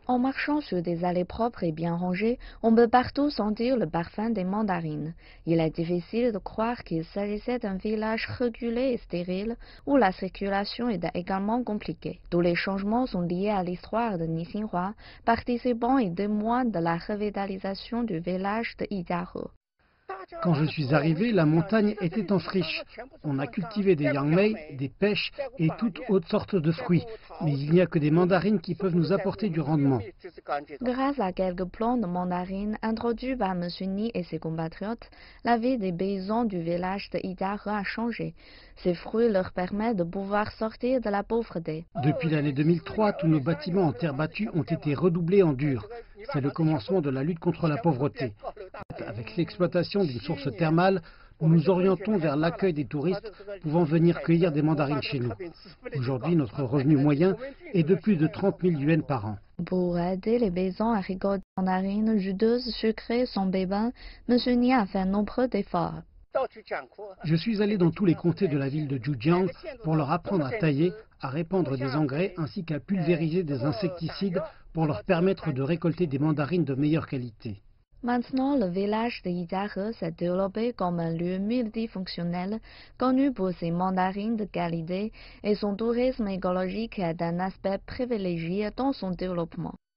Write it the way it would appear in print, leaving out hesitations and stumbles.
En marchant sur des allées propres et bien rangées, on peut partout sentir le parfum des mandarines. Il est difficile de croire qu'il s'agissait d'un village reculé et stérile où la circulation était également compliquée. Tous les changements sont liés à l'histoire de Nixinhua, participant et témoin de la revitalisation du village de Yijiahe. Quand je suis arrivé, la montagne était en friche. On a cultivé des yangmei, des pêches et toutes autres sortes de fruits. Mais il n'y a que des mandarines qui peuvent nous apporter du rendement. Grâce à quelques plants de mandarines introduits par M. Ni et ses compatriotes, la vie des paysans du village de Yijiahe a changé. Ces fruits leur permettent de pouvoir sortir de la pauvreté. Depuis l'année 2003, tous nos bâtiments en terre battue ont été redoublés en dur. C'est le commencement de la lutte contre la pauvreté. Avec l'exploitation d'une source thermale, nous nous orientons vers l'accueil des touristes pouvant venir cueillir des mandarines chez nous. Aujourd'hui, notre revenu moyen est de plus de 30 000 yuans par an. Pour aider les paysans à récolter des mandarines juteuses, sucrées, sans pépins, M. Ni a fait nombreux efforts. Je suis allé dans tous les comtés de la ville de Zhujiang pour leur apprendre à tailler, à répandre des engrais ainsi qu'à pulvériser des insecticides pour leur permettre de récolter des mandarines de meilleure qualité. Maintenant, le village de Yijiahe s'est développé comme un lieu multifonctionnel, connu pour ses mandarines de qualité, et son tourisme écologique est un aspect privilégié dans son développement.